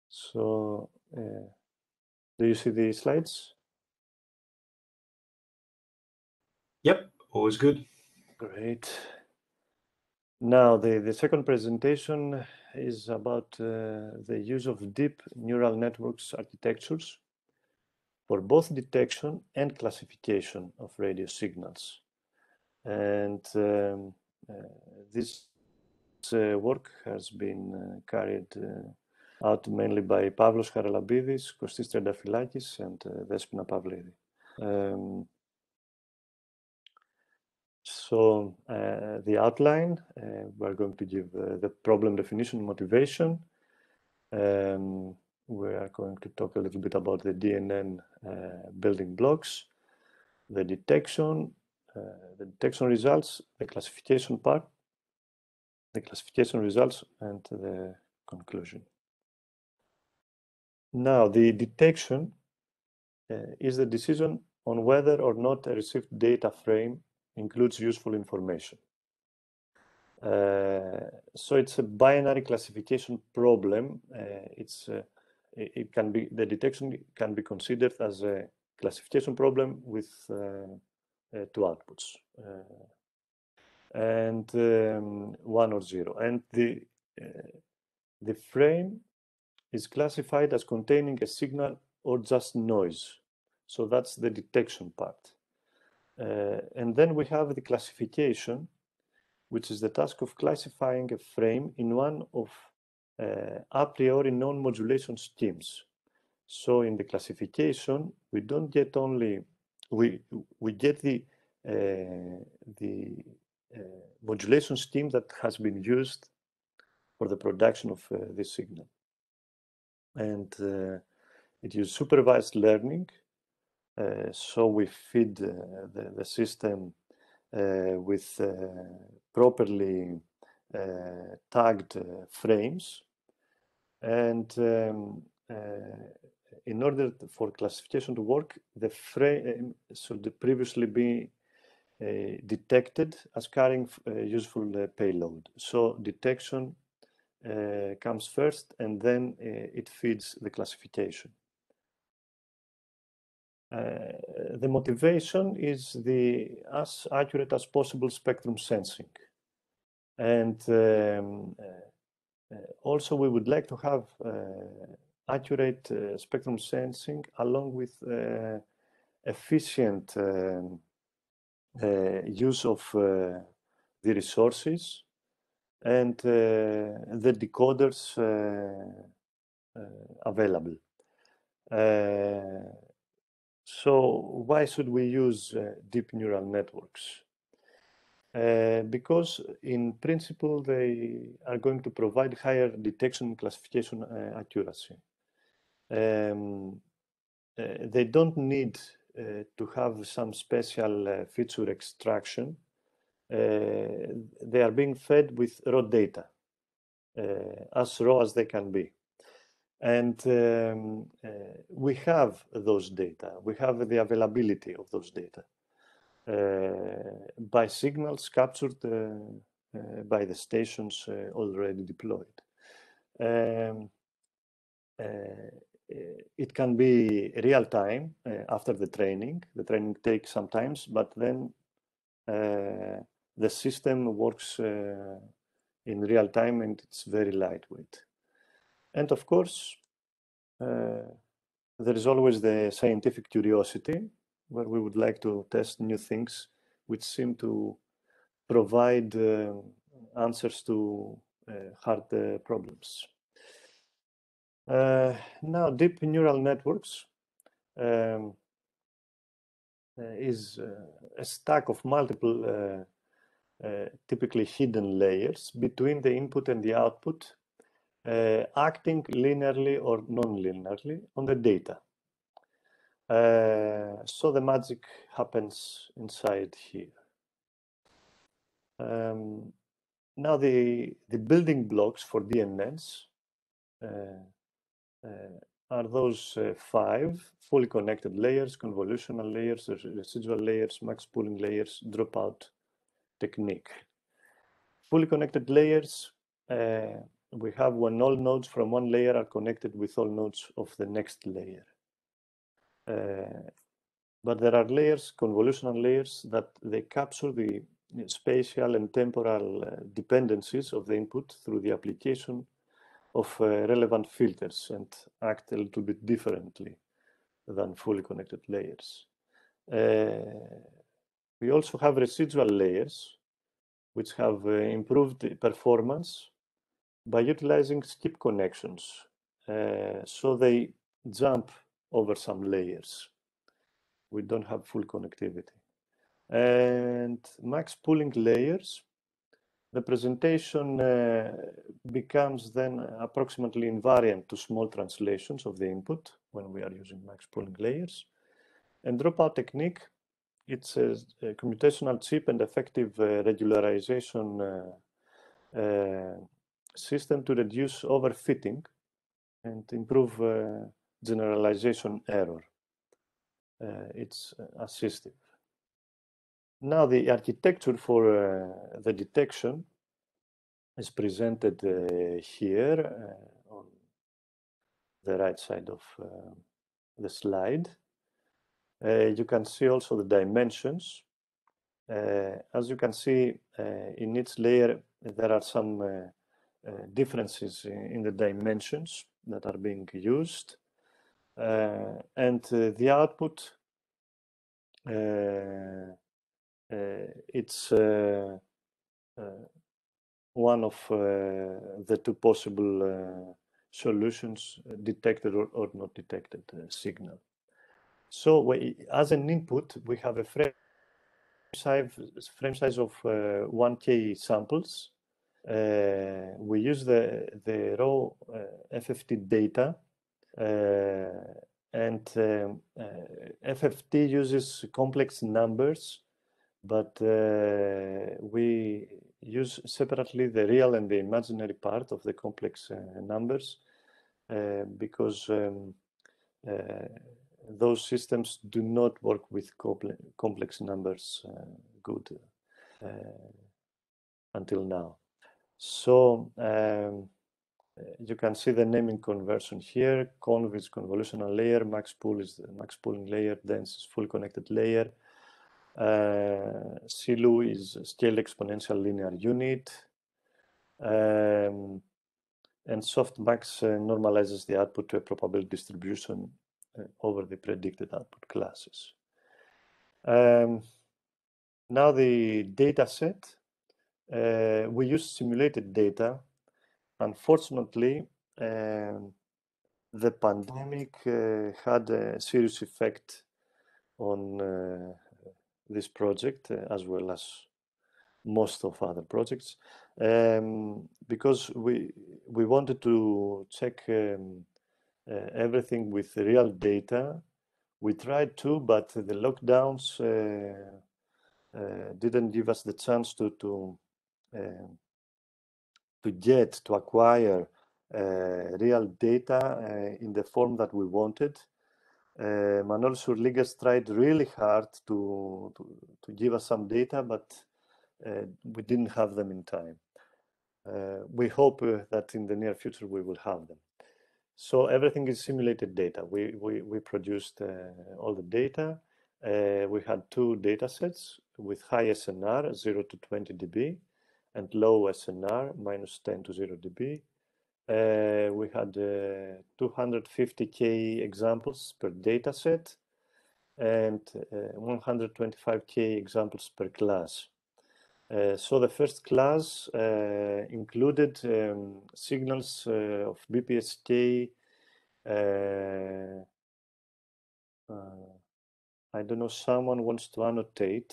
So, do you see the slides? Yep, always good. Great. Now, the second presentation is about the use of deep neural networks architectures for both detection and classification of radio signals. And this work has been carried out mainly by Pavlos Charalambidis, Kostis Triantafylakis, and Despina Pavlidis. So the outline, we're going to give the problem definition and motivation. We are going to talk a little bit about the DNN building blocks, the detection results, the classification part, the classification results, and the conclusion. Now, the detection is the decision on whether or not a received data frame includes useful information. So it's a binary classification problem. It can be, the detection can be considered as a classification problem with two outputs, and 1 or 0. And the frame is classified as containing a signal or just noise. So that's the detection part. And then we have the classification, which is the task of classifying a frame in one of a priori known modulation schemes. So in the classification, we don't get only, we get the modulation scheme that has been used for the production of this signal. And it uses supervised learning. So we feed the system with properly tagged frames. And in order for classification to work, the frame should previously be detected as carrying useful payload. So detection comes first, and then it feeds the classification. The motivation is the as accurate as possible spectrum sensing. And also we would like to have accurate spectrum sensing along with efficient use of the resources and the decoders available. So why should we use deep neural networks? Because in principle, they are going to provide higher detection and classification accuracy. They don't need to have some special feature extraction. They are being fed with raw data, as raw as they can be. And we have those data. We have the availability of those data by signals captured by the stations already deployed. It can be real time after the training. The training takes some time, but then the system works in real time and it's very lightweight. And of course, there is always the scientific curiosity, where we would like to test new things which seem to provide answers to hard problems. Now, deep neural networks is a stack of multiple typically hidden layers between the input and the output, acting linearly or non-linearly on the data. So the magic happens inside here. Now the building blocks for DNNs are those 5 fully connected layers, convolutional layers, residual layers, max pooling layers, dropout technique. Fully connected layers we have when all nodes from one layer are connected with all nodes of the next layer. But there are layers, convolutional layers, that they capture the spatial and temporal dependencies of the input through the application of relevant filters and act a little bit differently than fully connected layers. We also have residual layers, which have improved performance by utilizing skip connections. So they jump over some layers. We don't have full connectivity. And max pooling layers, the presentation becomes then approximately invariant to small translations of the input when we are using max pooling layers. And dropout technique, it's a computational cheap and effective regularization system to reduce overfitting and improve generalization error. It's assistive. Now the architecture for the detection is presented here on the right side of the slide. You can see also the dimensions. As you can see, in each layer there are some differences in the dimensions that are being used. And the output, it's one of the two possible solutions, detected or not detected signal. So as an input, we have a frame size of 1K samples. We use the raw FFT data, and FFT uses complex numbers, but we use separately the real and the imaginary part of the complex numbers because those systems do not work with complex numbers good until now. So you can see the naming conversion here. Conv is convolutional layer, max pool is the max pooling layer, dense is fully connected layer. SILU is scaled exponential linear unit. And softmax normalizes the output to a probability distribution over the predicted output classes. Now the data set, we use simulated data. Unfortunately, the pandemic had a serious effect on this project as well as most of other projects, because we wanted to check everything with real data. We tried to, but the lockdowns didn't give us the chance to acquire real data in the form that we wanted. Manuel Surligas tried really hard to give us some data, but we didn't have them in time. We hope that in the near future we will have them. So everything is simulated data. We produced all the data. We had two data sets with high SNR, 0 to 20 dB, and low SNR, -10 to 0 dB. We had 250K examples per data set and 125K examples per class. So the first class included signals of BPSK. I don't know, someone wants to annotate,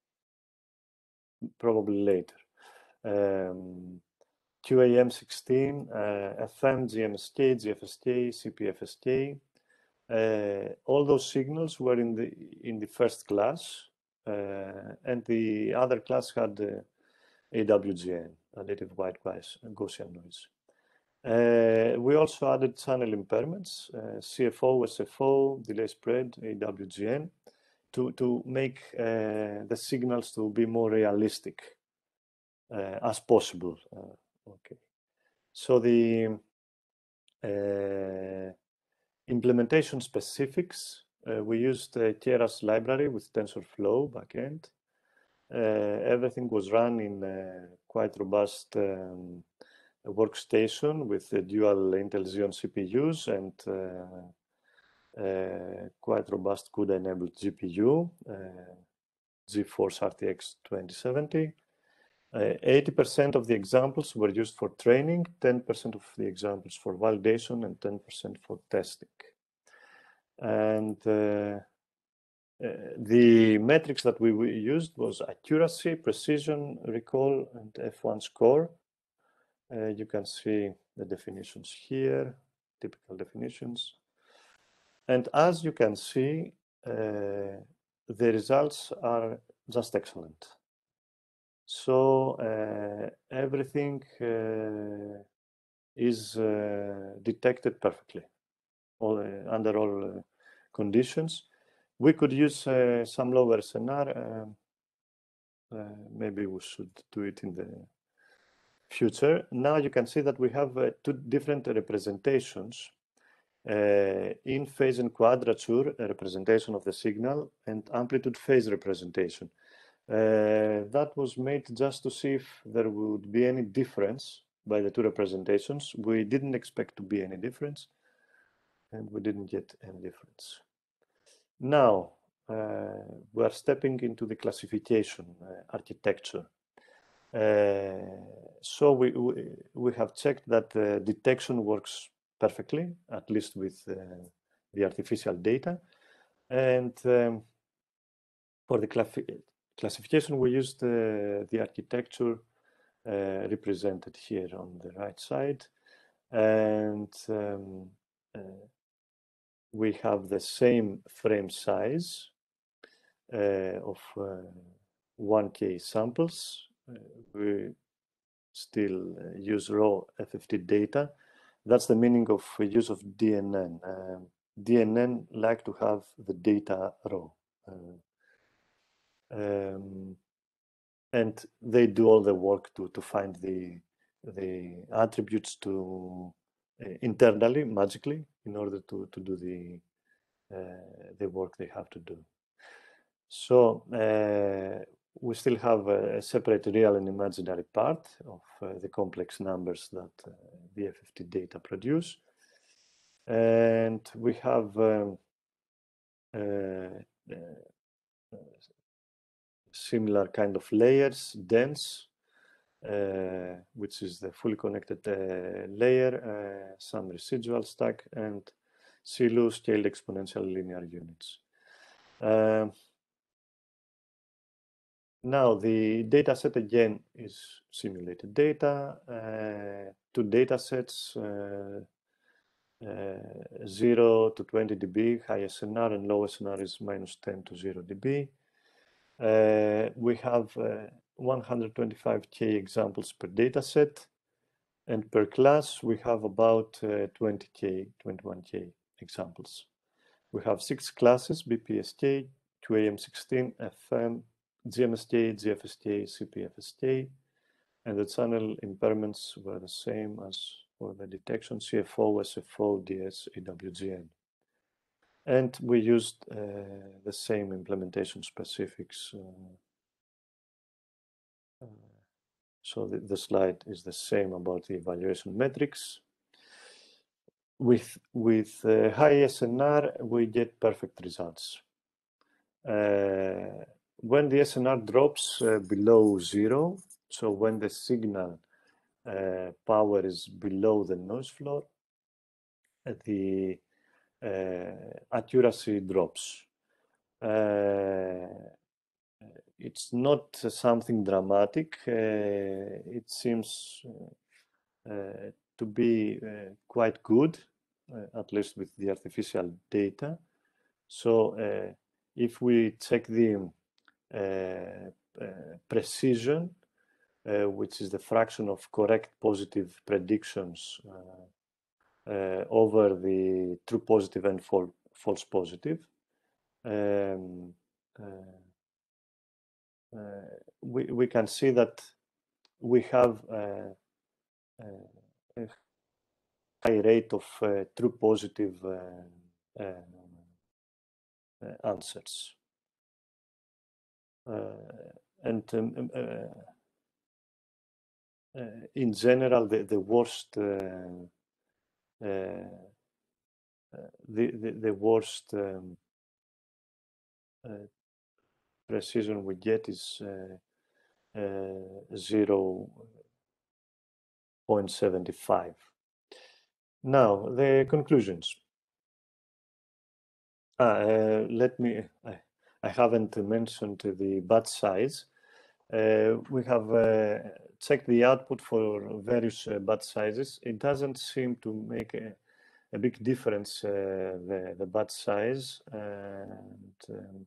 probably later. QAM16, FM, GMSK, GFSK, CPFSK. All those signals were in the first class, and the other class had AWGN, additive white Gaussian noise. We also added channel impairments, CFO, SFO, delay spread, AWGN, to make the signals to be more realistic as possible. Okay. So the implementation specifics, we used Keras library with TensorFlow backend. Everything was run in quite robust workstation with dual Intel Xeon CPUs and quite robust CUDA-enabled GPU, GeForce RTX 2070. 80% of the examples were used for training, 10% of the examples for validation, and 10% for testing. And the metrics that we used was accuracy, precision, recall, and F1 score. You can see the definitions here, typical definitions. And as you can see, the results are just excellent. So everything is detected perfectly under all conditions. We could use some lower SNR. Maybe we should do it in the future. Now you can see that we have two different representations. In phase and quadrature, a representation of the signal, and amplitude phase representation. That was made just to see if there would be any difference by the two representations. We didn't expect to be any difference, and we didn't get any difference. Now, we are stepping into the classification architecture. So we have checked that detection works perfectly, at least with the artificial data. And for the classification, we used the architecture represented here on the right side. And we have the same frame size of 1K samples. We still use raw FFT data. That's the meaning of use of DNN. DNN like to have the data raw. And they do all the work to find the attributes to internally, magically, in order to do the work they have to do. So we still have a separate real and imaginary part of the complex numbers that the FFT data produce. And we have similar kind of layers, dense, which is the fully connected layer, some residual stack, and SILU scaled exponential linear units. Now the data set again is simulated data, two data sets, 0 to 20 dB, high SNR, and low SNR is -10 to 0 dB. We have 125K examples per data set, and per class we have about 20K, 21K examples. We have 6 classes: BPSK, QAM16, FM, GMSK, GFSK, CPFSK, and the channel impairments were the same as for the detection: CFO, SFO, DS, EWGN. And we used the same implementation specifics. So the slide is the same about the evaluation metrics. With high SNR, we get perfect results. When the SNR drops below 0, so when the signal power is below the noise floor, the accuracy drops. It's not something dramatic. It seems to be quite good, at least with the artificial data. So if we check the precision, which is the fraction of correct positive predictions over the true positive and false positive, we can see that we have high rate of true positive answers. And in general, the worst the worst precision we get is 0.75. Now the conclusions. Let me. I haven't mentioned the batch size. We have checked the output for various batch sizes. It doesn't seem to make a big difference, the batch size. And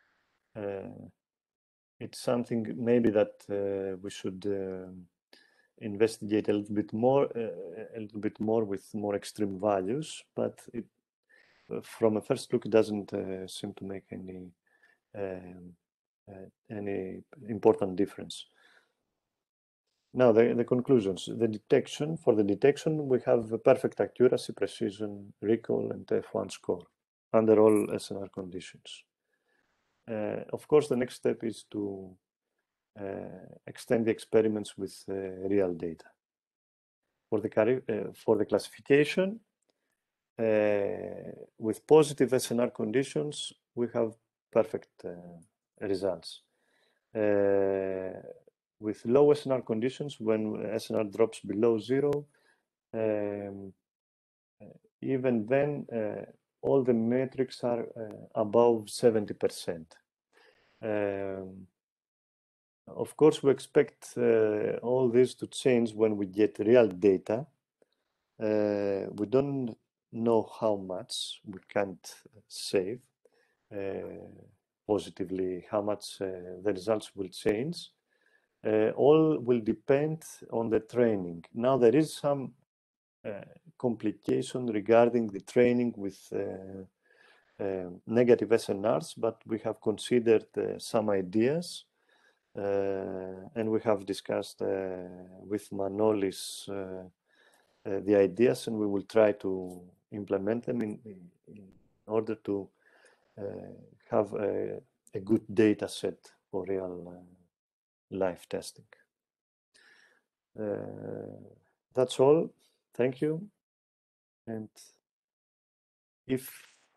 it's something maybe that we should investigate a little bit more with more extreme values. But from a first look, it doesn't seem to make any important difference. Now, the conclusions. The detection. For the detection, we have perfect accuracy, precision, recall, and F1 score under all SNR conditions. Of course, the next step is to extend the experiments with real data. For the classification, with positive SNR conditions, we have perfect results. With low SNR conditions, when SNR drops below 0, even then, all the metrics are above 70%. Of course, we expect all this to change when we get real data. We don't know how much. We can't say positively how much the results will change. All will depend on the training. Now, there is some complication regarding the training with negative SNRs, but we have considered some ideas, and we have discussed with Manolis the ideas, and we will try to implement them in order to have a good data set for real life testing. That's all. Thank you. And if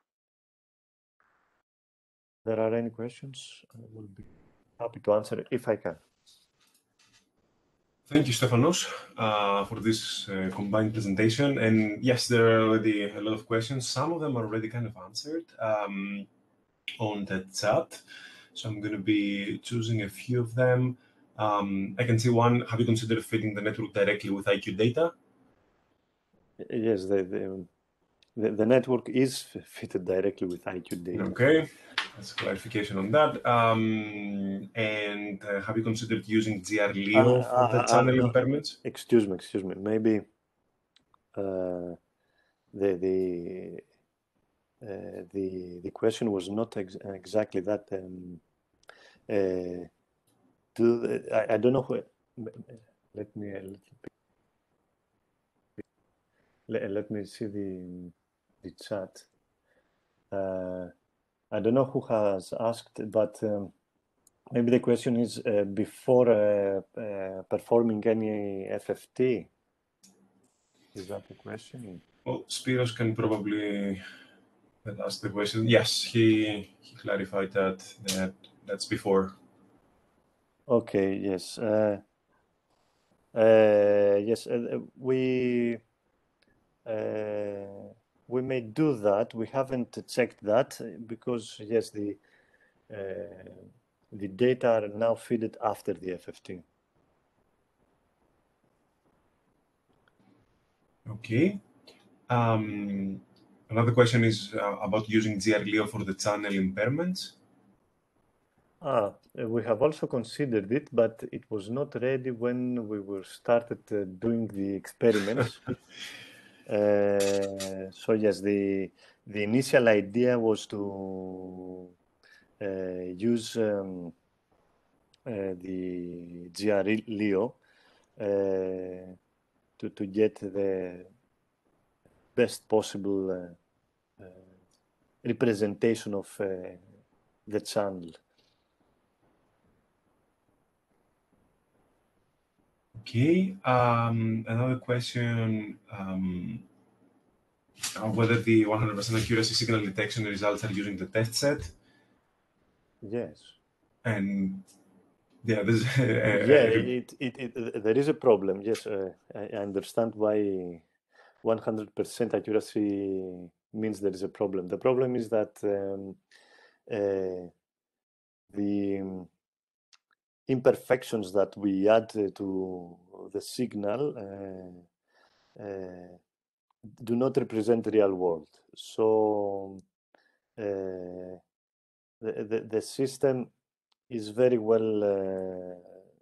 there are any questions, I will be happy to answer if I can. Thank you, Stefanos, for this combined presentation. And yes, there are already a lot of questions. Some of them are already kind of answered on the chat. So I'm going to be choosing a few of them. I can see one. Have you considered feeding the network directly with IQ data? Yes, the network is fitted directly with IQ data. Okay, that's clarification on that. And have you considered using GR-Leo for the channel impairments? Excuse me. Maybe the question was not exactly that. I don't know who. Let me a little bit. Let me see the chat. I don't know who has asked, but maybe the question is before performing any FFT. Is that the question? Well, Spiros can probably ask the question. Yes, he clarified that's before. Okay. Yes. Yes. We may do that. We haven't checked that because yes, the data are now fed after the FFT. Okay. Another question is about using GR-Leo for the channel impairments. We have also considered it, but it was not ready when we were started doing the experiments. So yes, the initial idea was to use the GR-Leo to get the best possible representation of the channel. Okay, another question, whether the 100% accuracy signal detection results are using the test set. Yes. And yeah, this there is a problem. Yes, I understand why 100% accuracy means there is a problem. The problem is that the imperfections that we add to the signal do not represent the real world. So the system is very well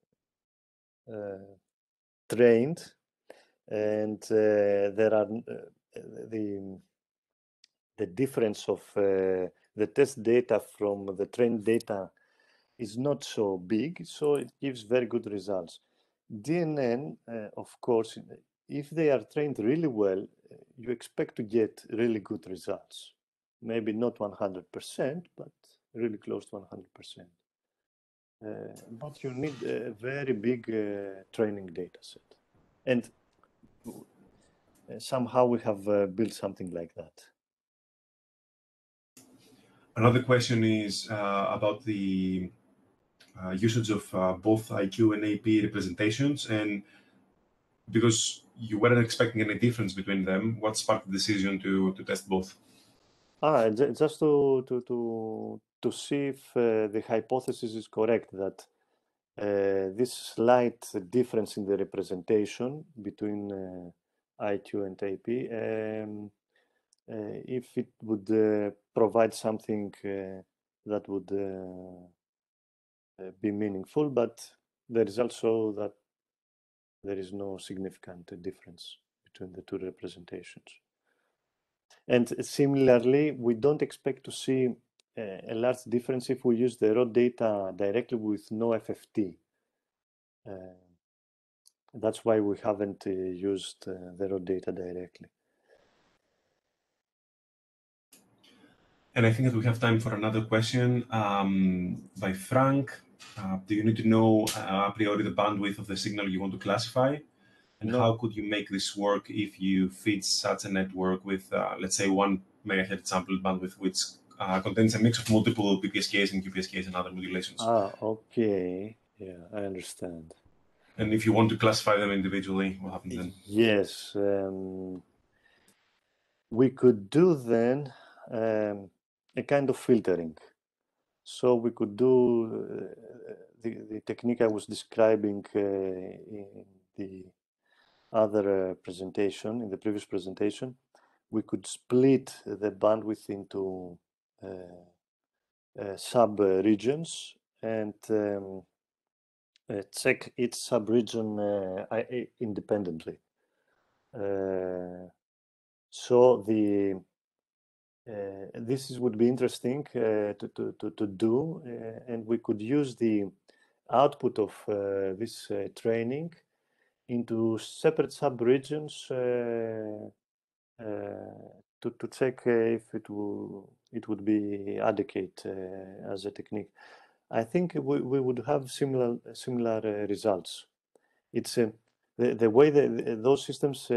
trained, and there are the difference of the test data from the trained data is not so big, so it gives very good results. DNN, of course, if they are trained really well, you expect to get really good results. Maybe not 100%, but really close to 100%. But you need a very big training data set. And somehow we have built something like that. Another question is about the usage of both IQ and AP representations, and because you weren't expecting any difference between them, what sparked the decision to test both? Just to see if the hypothesis is correct that this slight difference in the representation between IQ and AP, if it would provide something that would be meaningful, but the results show that there is no significant difference between the two representations. And similarly, we don't expect to see a large difference if we use the raw data directly with no FFT. That's why we haven't used the raw data directly. And I think that we have time for another question by Frank. Do you need to know a priori the bandwidth of the signal you want to classify? And how could you make this work if you feed such a network with, let's say, 1 megahertz sample bandwidth, which contains a mix of multiple PPSKs and QPSKs and other modulations? Okay. Yeah, I understand. And if you want to classify them individually, what happens then? Yes. We could do then a kind of filtering. So we could do the technique I was describing in the other presentation, in the previous presentation. We could split the bandwidth into sub-regions and check each sub-region independently. So this would be interesting to do, and we could use the output of this training into separate sub-regions to check if it would be adequate as a technique. I think we would have similar results. It's the way those systems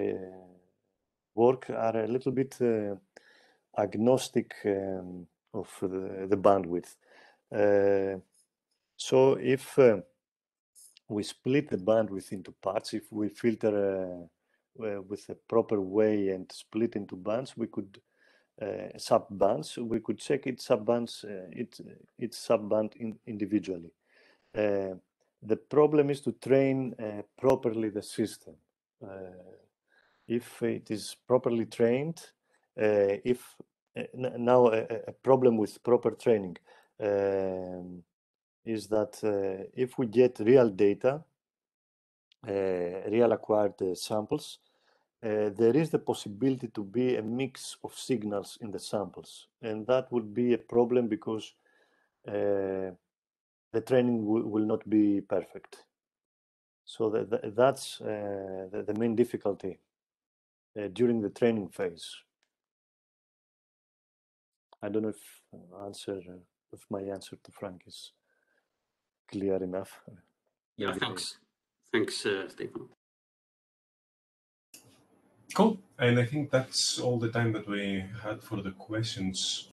work are a little bit agnostic of the bandwidth. So if we split the bandwidth into parts, if we filter with a proper way and split into bands, we could sub-bands, we could check each sub-band individually. The problem is to train properly the system. If it is properly trained, now a problem with proper training is that if we get real data, real acquired samples, there is the possibility to be a mix of signals in the samples, and that would be a problem because the training will not be perfect. So that's the main difficulty during the training phase. I don't know if my answer to Frank is clear enough. Yeah, thanks. Thanks, Stefano. Cool. And I think that's all the time that we had for the questions.